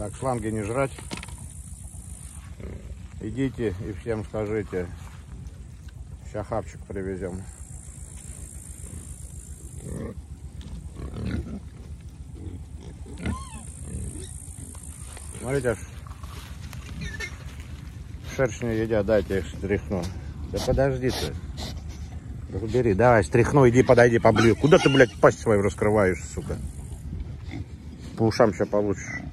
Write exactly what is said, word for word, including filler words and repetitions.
Так, шланги не жрать. Идите и всем скажите, сейчас хапчик привезем. Смотрите, аж шершни едят, дайте их стряхну. Да подожди ты. Убери, давай, стряхну, иди, подойди поближе. Куда ты, блядь, пасть свою раскрываешь, сука? По ушам сейчас получишь.